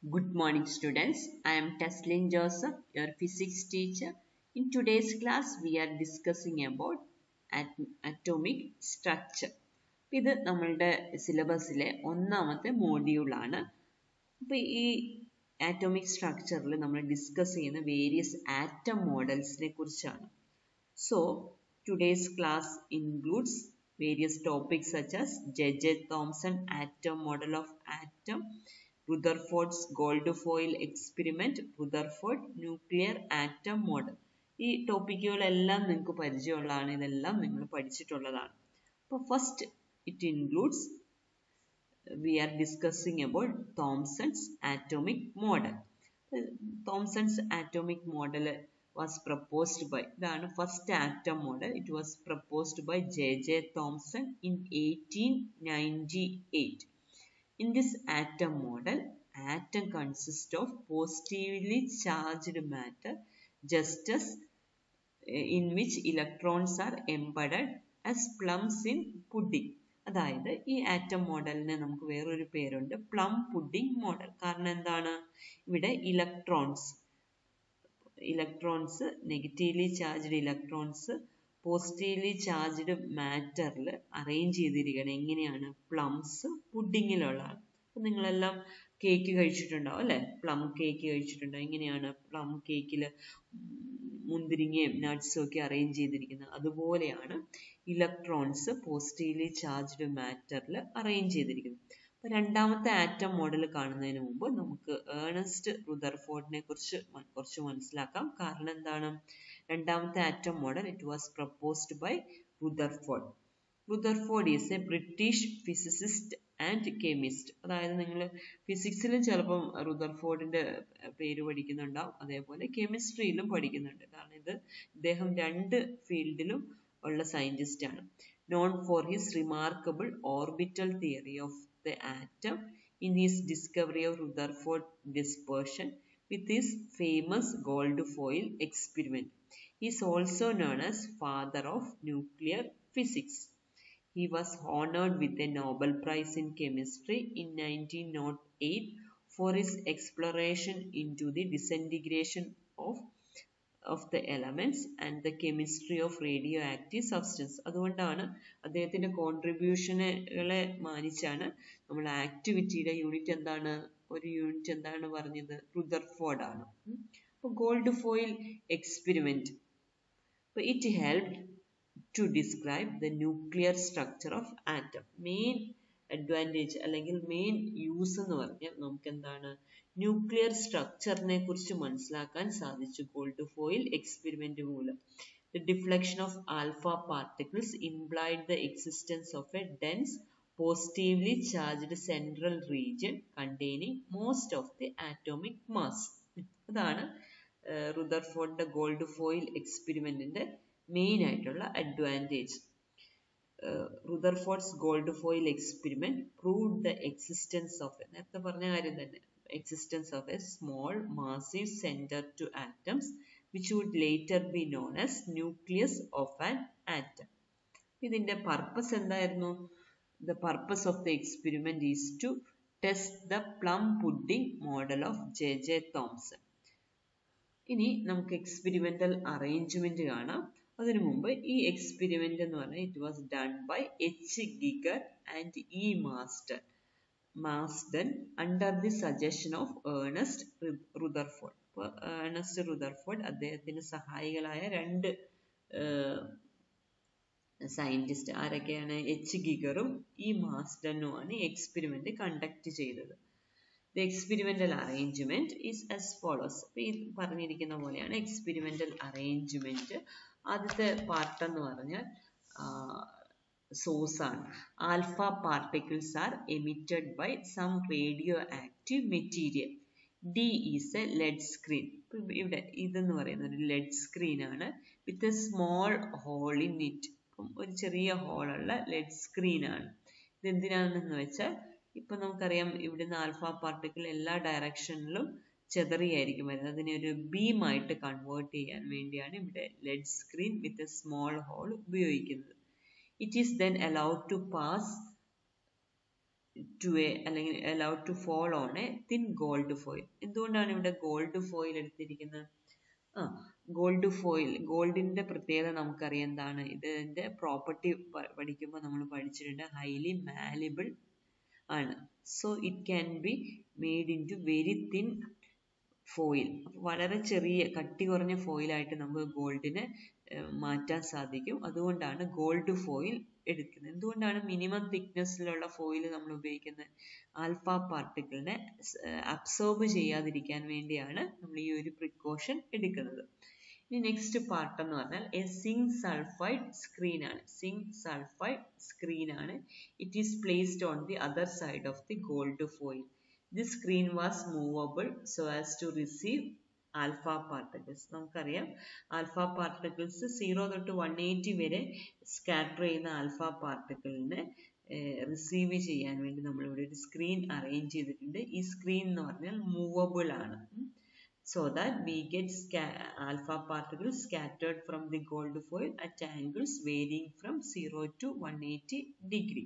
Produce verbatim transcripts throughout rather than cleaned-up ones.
Good morning, students. I am Teslin Joseph, your physics teacher. In today's class, we are discussing about at- atomic structure. ഇത് നമ്മളുടെ സിലബസിലെ ഒന്നാമത്തെ മോഡ്യൂളാണ്. അപ്പോൾ ഈ atomic സ്ട്രക്ചറിൽ നമ്മൾ ഡിസ്കസ് ചെയ്യുന്ന വേരിയസ് ആറ്റം മോഡൽസിനെ കുറിച്ചാണ്. So, today's class includes various topics such as J J Thomson atom model of atom, Rutherford's gold foil experiment, Rutherford nuclear atom model. ഈ ടോപ്പിക്കുകളെല്ലാം നിങ്ങൾക്ക് പരിചയമുള്ളതാണ്, ഇതെല്ലാം നിങ്ങൾ പഠിച്ചിട്ടുള്ളതാണ്. അപ്പോൾ first it includes we are discussing about Thomson's atomic model. Thomson's atomic model was proposed by, the first atom model, it was proposed by J J Thomson in eighteen ninety-eight. In this atom model, atom consists of positively charged matter just as in which electrons are embedded as plums in pudding. അതായത് ഈ atom മോഡലിന് നമുക്ക് വേറൊരു പേരുണ്ട്, plum pudding model. കാരണം എന്താണ്, ഇവിടെ electrons electrons negatively charged electrons positively charged മാറ്ററിൽ അറേഞ്ച് ചെയ്തിരിക്കണം. എങ്ങനെയാണ്? പ്ലംസ് പുഡിങ്ങിലുള്ളതാണ്. അപ്പം നിങ്ങളെല്ലാം കേക്ക് കഴിച്ചിട്ടുണ്ടാവും അല്ലേ? പ്ലം കേക്ക് കഴിച്ചിട്ടുണ്ടാവും. എങ്ങനെയാണ് പ്ലം കേക്കിൽ മുന്തിരിങ്ങയും നട്ട്സും ഒക്കെ അറേഞ്ച് ചെയ്തിരിക്കുന്നത്? അതുപോലെയാണ് ഇലക്ട്രോൺസ് പോസിറ്റീവ്ലി ചാർജ്ഡ് മാറ്ററിൽ അറേഞ്ച് ചെയ്തിരിക്കുന്നത്. അപ്പൊ രണ്ടാമത്തെ ആറ്റം മോഡൽ കാണുന്നതിന് മുമ്പ് നമുക്ക് ഏണസ്റ്റ് റുദർഫോർഡിനെ കുറിച്ച് കുറച്ച് മനസ്സിലാക്കാം. കാരണം എന്താണ്? രണ്ടാമത്തെ atom model it was proposed by Rutherford. Rutherford is a British physicist and chemist. അതായത് നിങ്ങൾ ഫിസിക്സിലും ചിലപ്പം റുദർഫോർഡിന്റെ പേര് പഠിക്കുന്നുണ്ടാവും, അതേപോലെ കെമിസ്ട്രിയിലും പഠിക്കുന്നുണ്ട്. കാരണം ഇത് ഇദ്ദേഹം രണ്ട് ഫീൽഡിലും ഉള്ള സയന്റിസ്റ്റ് ആണ്. Known for his remarkable orbital theory of the atom in his discovery of Rutherford dispersion with his famous gold foil experiment. He is also known as father of nuclear physics. He was honored with a Nobel Prize in Chemistry in nineteen oh eight for his exploration into the disintegration of of the elements and the chemistry of radioactive substance. അതുകൊണ്ടാണ് അദ്ദേഹത്തിന്റെ കോൺട്രിബ്യൂഷനുകളെ മാനിച്ചാണ് നമ്മൾ ആക്ടിവിറ്റിയുടെ unit എന്താണ്, ഒരു unit എന്താണ് പറഞ്ഞത്? Rutherford ആണ്. അപ്പോൾ gold foil experiment, it helped to describe the nuclear structure of atom. Main advantage അല്ലെങ്കിൽ മെയിൻ യൂസ് എന്ന് പറഞ്ഞാൽ നമുക്ക് എന്താണ്, ന്യൂക്ലിയർ സ്ട്രക്ചറിനെ കുറിച്ച് മനസ്സിലാക്കാൻ സാധിച്ചു ഗോൾഡ് ഫോയിൽ എക്സ്പെരിമെന്റ് മൂലം. The deflection of alpha particles implied the existence of a dense positively charged central region containing most of the atomic mass. അതാണ് റുദർഫോർഡിന്റെ ഗോൾഡ് ഫോയിൽ എക്സ്പെരിമെന്റിന്റെ മെയിൻ ആയിട്ടുള്ള advantage. Uh, Rutherford's gold foil experiment proved the existence of, നേരത്തെ പറഞ്ഞ കാര്യം തന്നെ, existence of a small massive center to atoms which would later be known as nucleus of an atom. ഇതിന്റെ purpose എന്തായിരുന്നു? The purpose of the experiment is to test the plum pudding model of J J Thomson. ഇനി നമുക്ക് experimental arrangement കാണാം. അതിനു മുമ്പ് ഈ experiment എന്ന് പറഞ്ഞാൽ it was done by H Geiger and E master Marsden under the suggestion of Ernest Rutherford. അപ്പോൾ Ernest Rutherford അദ്ദേഹത്തിന് സഹായികളായ രണ്ട് സയന്റിസ്റ്റ് ആരൊക്കെയാണ്? എച്ച് ഗിഗറും ഇ മാസ്ഡനുമാണ് എക്സ്പെരിമെന്റ് കണ്ടക്ട് ചെയ്തത്. The experimental arrangement is as follows. ഈ പറഞ്ഞിരിക്കുന്ന പോലെയാണ് എക്സ്പെരിമെന്റൽ അറേഞ്ച്മെന്റ്. ആദ്യത്തെ പാർട്ട് എന്ന് പറഞ്ഞാൽ സോഴ്സ് ആണ്. Alpha particles are emitted by some radioactive material. D is a lead screen. ഇവിടെ ഇതെന്ന് പറയുന്ന ഒരു ലെഡ് സ്ക്രീൻ ആണ് with a small hole in it. ഒരു ചെറിയ ഹോളുള്ള ലെഡ് സ്ക്രീൻ ആണ്. ഇതെന്തിനാണെന്ന് വെച്ചാൽ ഇപ്പൊ നമുക്കറിയാം ഇവിടുന്ന് ആൽഫ പാർട്ടിക്കിൾ എല്ലാ ഡയറക്ഷനിലും ചെതറിയായിരിക്കും വരുന്നത്. അതിനെ ഒരു ബീമായിട്ട് കൺവേർട്ട് ചെയ്യാൻ വേണ്ടിയാണ് ഇവിടെ lead screen with a small hole ഉപയോഗിക്കുന്നത്. It is then allowed to pass to a അല്ലെങ്കിൽ allowed to fall on a thin gold foil. എന്തുകൊണ്ടാണ് ഇവിടെ ഗോൾഡ് ഫോയിൽ എടുത്തിരിക്കുന്നത്? ആ ഗോൾഡ് ഫോയിൽ, ഗോൾഡിന്റെ പ്രത്യേകത നമുക്കറിയാം എന്താണ്, ഇതിന്റെ പ്രോപ്പർട്ടി പഠിക്കുമ്പോൾ നമ്മൾ പഠിച്ചിട്ടുണ്ട് ഹൈലി മാലിബിൾ ആണ്. So it can be made into very thin foil. വളരെ ചെറിയ കട്ടി കുറഞ്ഞ ഫോയിലായിട്ട് നമുക്ക് ഗോൾഡിനെ മാറ്റാൻ സാധിക്കും. അതുകൊണ്ടാണ് ഗോൾഡ് ഫോയിൽ എടുക്കുന്നത്. എന്തുകൊണ്ടാണ് മിനിമം തിക്നെസ്സിലുള്ള ഫോയിൽ നമ്മൾ ഉപയോഗിക്കുന്നത്? ആൽഫ പാർട്ടിക്കിളിനെ അബ്സോർബ് ചെയ്യാതിരിക്കാൻ വേണ്ടിയാണ് നമ്മൾ ഈ ഒരു പ്രിക്കോഷൻ എടുക്കുന്നത്. ഇനി നെക്സ്റ്റ് പാർട്ട് എന്ന് പറഞ്ഞാൽ എ സിങ്ക് സൾഫൈഡ് സ്ക്രീൻ ആണ്. സിങ്ക് സൾഫൈഡ് സ്ക്രീൻ ആണ്. It is placed on the other side of the gold foil. This screen was movable so as to receive alpha particles. നമുക്കറിയാം alpha particles zero തൊട്ട് one eighty വരെ scatter ചെയ്യുന്ന alpha പാർട്ടിക്കിളിനെ receive ചെയ്യാൻ വേണ്ടി നമ്മളിവിടെ ഒരു സ്ക്രീൻ അറേഞ്ച് ചെയ്തിട്ടുണ്ട്. ഈ സ്ക്രീൻ എന്ന് പറഞ്ഞാൽ മൂവബിൾ ആണ്. So that we get alpha particles scattered from the gold foil at angles varying from zero to one hundred eighty degree.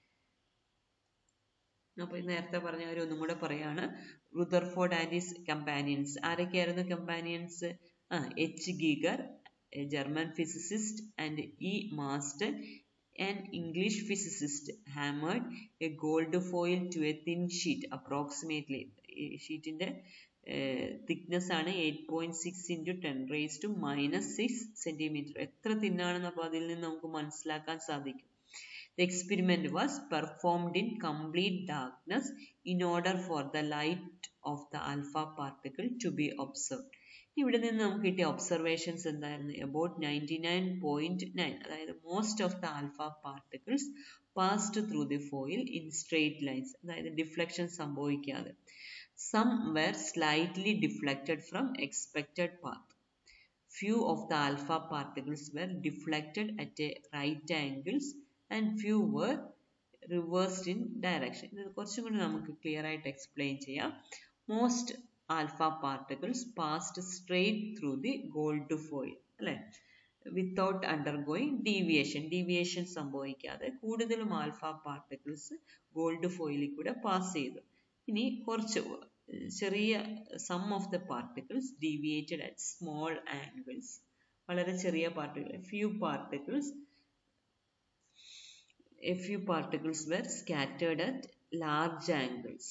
അപ്പോൾ നേരത്തെ പറഞ്ഞ കാര്യം ഒന്നും കൂടെ പറയാണ്. Rutherford and his companions. ആരൊക്കെയായിരുന്നു കമ്പാനിയൻസ്? ആ H Geiger, a German physicist, and E Marsden, an English physicist, hammered a gold foil to a thin sheet approximately. ഷീറ്റിന്റെ thickness ആണ് eight point six into ten raise to minus six centimetre. എത്ര തിന്നാണെന്ന് അപ്പോൾ അതിൽ നിന്ന് നമുക്ക് മനസ്സിലാക്കാൻ സാധിക്കും. The experiment was performed in complete darkness in order for the light of the alpha particle to be observed. ഇവിടെ നിന്ന് നമുക്ക് കിട്ടിയ ഒബ്സർവേഷൻസ് എന്തായിരുന്നു? About ninety nine point nine, അതായത് most of the alpha particles passed through the foil in straight lines, അതായത് deflection സംഭവിക്കാതെ. Some were slightly deflected from expected path. Few of the alpha particles were deflected at a right angles and few were reversed in direction. ഇത് കുറച്ചും കൂടി നമുക്ക് clear ആയിട്ട് explain ചെയ്യാം. Most alpha particles passed straight through the gold foil, അല്ലെ, without undergoing deviation. Deviation സംഭവിക്കാതെ കൂടുതലും alpha particles gold ഫോയിലിൽ കൂടെ പാസ് ചെയ്തു. ഇനി കുറച്ച് ചെറിയ some of the particles deviated at small angles. വളരെ ചെറിയ particle, few particles A few particles were scattered at large angles.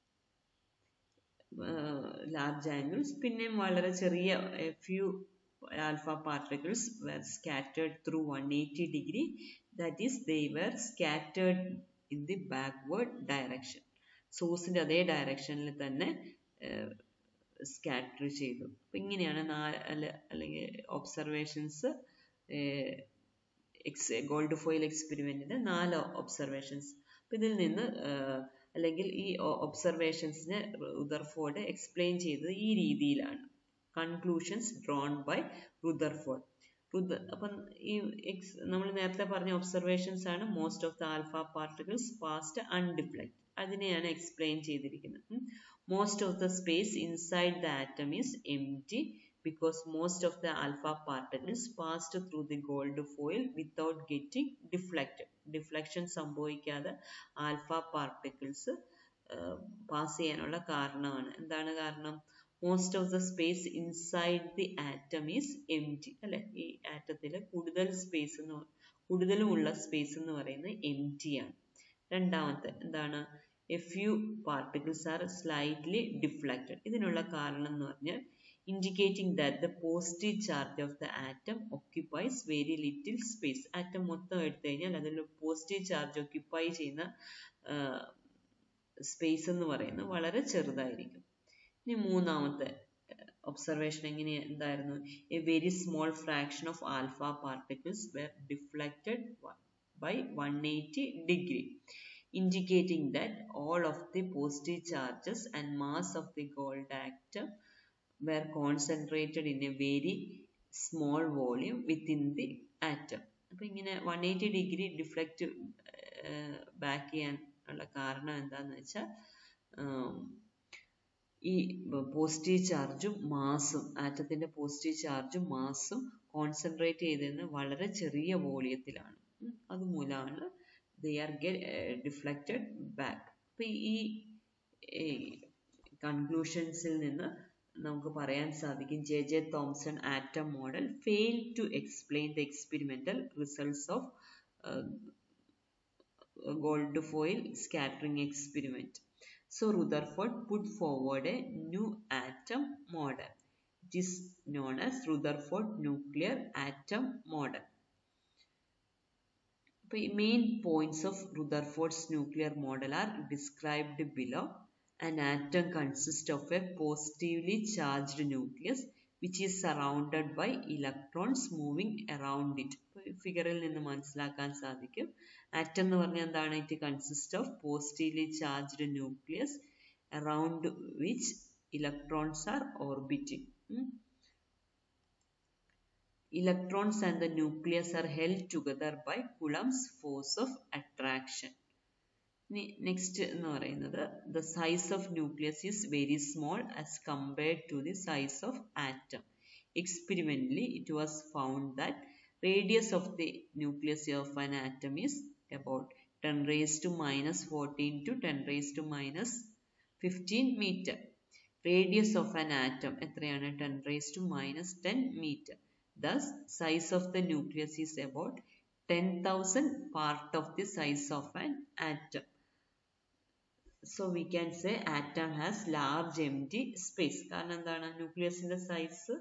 Uh, large angles. പിന്നെയും വളരെ ചെറിയ a few alpha particles were scattered through one hundred eighty degree. That is, they were scattered in the backward direction. സോഴ്സിന്റെ അതേ ഡയറക്ഷനിൽ തന്നെ scatter ചെയ്തു. അപ്പം ഇങ്ങനെയാണ് നാല് അല്ലെങ്കിൽ ഒബ്സർവേഷൻസ്, എക്സ് ഗോൾഡ് ഫോയിൽ എക്സ്പെരിമെന്റിന്റെ നാല് ഒബ്സർവേഷൻസ്. അപ്പം ഇതിൽ നിന്ന് അല്ലെങ്കിൽ ഈ ഒബ്സർവേഷൻസിനെ റുദർഫോർഡ് എക്സ്പ്ലെയിൻ ചെയ്തത് ഈ രീതിയിലാണ്. Conclusions drawn by Rutherford. റുദർ അപ്പം ഈ എക്സ് നമ്മൾ നേരത്തെ പറഞ്ഞ ഒബ്സർവേഷൻസ് ആണ് most of the alpha particles passed undeflected. അതിനെയാണ് എക്സ്പ്ലെയിൻ ചെയ്തിരിക്കുന്നത്. Most of the space inside the atom is empty because most of the alpha particles passed through the gold foil without getting deflected. Deflection സംഭവിക്കാതെ alpha particles pass ചെയ്യാനുള്ള കാരണമാണ്. എന്താണ് കാരണം? Most of the space inside the atom is empty, അല്ലെ, ഈ ആറ്റത്തിൽ കൂടുതൽ space കൂടുതലുമുള്ള space എന്ന് പറയുന്നത് എംപ്റ്റി ആണ്. രണ്ടാമത്തെ എന്താണ്? A few particles are slightly deflected. ഇതിനുള്ള കാരണം എന്ന് പറഞ്ഞാൽ indicating that the positive charge of the atom occupies very little space. Atom മൊത്തം എടുത്തു കഴിഞ്ഞാൽ അതിൽ പോസിറ്റീവ് ചാർജ് ഓക്യുപ്പൈ ചെയ്യുന്ന സ്പേസ് എന്ന് പറയുന്നത് വളരെ ചെറുതായിരിക്കും. ഇനി മൂന്നാമത്തെ ഒബ്സർവേഷൻ എങ്ങനെ എന്തായിരുന്നു? A very small fraction of alpha particles were deflected by one eighty degree, indicating that all of the positive charges and mass of the gold atom were concentrated in a very small volume within the atom. അപ്പോൾ ഇങ്ങനെ one eighty degree deflect back ചെയ്യാൻ ഉള്ള കാരണം എന്താണെന്ന് വെച്ചാൽ ഈ positive ചാർജും മാസും ആറ്റത്തിന്റെ positive ചാർജും മാസും കോൺസെൻട്രേറ്റ് ചെയ്തിരുന്നത് വളരെ ചെറിയ വോളിയത്തിലാണ്. അതുമൂലമാണ് they are get uh, deflected back. അപ്പോൾ ഈ കൺക്ലൂഷൻസിൽ നിന്ന് നമുക്ക് പറയാൻ സാധിക്കും J J Thomson atom model fail to explain the experimental results of gold foil scattering experiment. So Rutherford put forward a new atom model. It is known as Rutherford nuclear atom model. The main points of Rutherford's nuclear model are described below. An atom consists of a positively charged nucleus which is surrounded by electrons moving around it. ഫിഗറിൽ നിന്ന് മനസ്സിലാക്കാൻ സാധിക്കും. Atom എന്ന് പറഞ്ഞാൽ എന്താണ്? It consist of positively charged nucleus around which electrons are orbiting. Electrons and the nucleus are held together by Coulomb's force of attraction. Next എന്ന് പറയുന്നത് the size of nucleus is very small as compared to the size of atom. Experimentally, it was found that radius of the nucleus of an atom is about ten raised to minus fourteen to ten raised to minus fifteen meter. Radius of an atom എത്രയാണ്? ten raised to minus ten meter. Thus, size of the nucleus is about ten thousand part of the size of an atom. So we can say atom has large empty space. കാരണം എന്താണ്? ന്യൂക്ലിയസിന്റെ size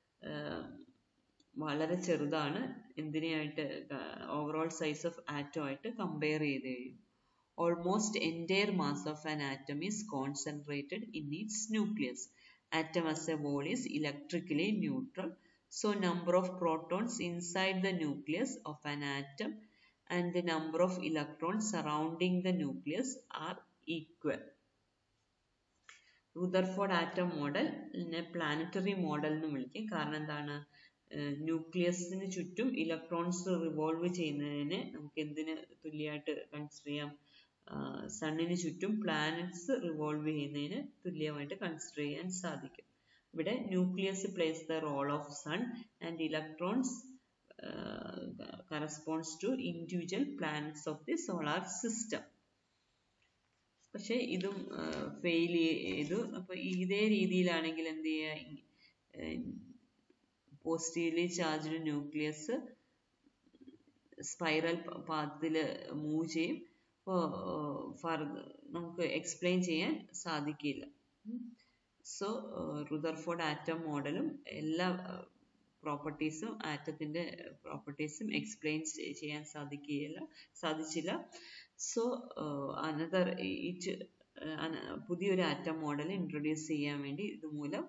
വളരെ ചെറുതാണ്. എന്തിനായിട്ട്? Overall size of atom ആയിട്ട് compare ചെയ്ത് കഴിയും. Almost entire mass of an atom is concentrated in its nucleus. Atom as a whole is electrically neutral. So number of protons inside the nucleus of an atom and the number of electrons surrounding the nucleus are equal. Rutherford atom model നെ planetary model എന്ന് വിളിക്കും. കാരണം എന്താണ്? ന്യൂക്ലിയസിന് ചുറ്റും electrons revolve ചെയ്യുന്നതിന് നമുക്ക് എന്തിന് തുല്യമായിട്ട് കൺസിഡർ ചെയ്യാം? സണ്ണിന് ചുറ്റും പ്ലാനറ്റ്സ് റിവോൾവ് ചെയ്യുന്നതിന് തുല്യമായിട്ട് കൺസിഡർ ചെയ്യാൻ സാധിക്കും. ഇവിടെ nucleus plays the role of sun and electrons corresponds to individual planets of the solar system. പക്ഷെ ഇതും ഫെയിൽ ചെയ്തു. അപ്പൊ ഇതേ രീതിയിലാണെങ്കിൽ എന്ത് ചെയ്യുക? പോസിറ്റീവ്ലി ചാർജ്ഡ് ന്യൂക്ലിയസ് സ്പൈറൽ പാത്തിൽ മൂവ് ചെയ്യും. അപ്പോൾ നമുക്ക് എക്സ്പ്ലെയിൻ ചെയ്യാൻ സാധിക്കില്ല. സോ റുദർഫോർഡ് ആറ്റം മോഡലും എല്ലാ പ്രോപ്പർട്ടീസും ആറ്റത്തിന്റെ പ്രോപ്പർട്ടീസും എക്സ്പ്ലെയിൻ ചെയ്യാൻ സാധിക്കുകയില്ല സാധിച്ചില്ല. സോ അനദർ ഇറ്റ് പുതിയൊരു ആറ്റം മോഡൽ ഇൻട്രൊഡ്യൂസ് ചെയ്യാൻ വേണ്ടി ഇതുമൂലം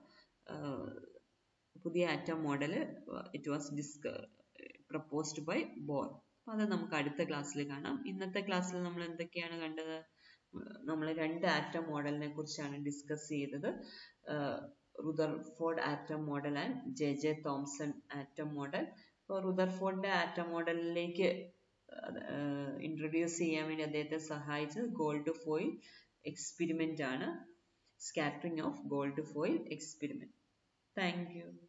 പുതിയ atom model it was disc proposed by Bohr. അപ്പോൾ അത് നമുക്ക് അടുത്ത ക്ലാസ്സിൽ കാണാം. ഇന്നത്തെ ക്ലാസ്സിൽ നമ്മൾ എന്തൊക്കെയാണ് കണ്ടത്? നമ്മൾ രണ്ട് ആറ്റം മോഡലിനെ കുറിച്ചാണ് ഡിസ്കസ് ചെയ്തത്. Rutherford atom model and J J Thomson atom model. അപ്പോൾ റുദർഫോർഡിന്റെ ആറ്റം മോഡലിലേക്ക് ഇൻട്രൊഡ്യൂസ് ചെയ്യാൻ വേണ്ടി അദ്ദേഹത്തെ സഹായിച്ചത് ഗോൾഡ് ഫോയിൽ എക്സ്പെരിമെന്റ് ആണ്. Scattering of gold foil experiment. Thank U.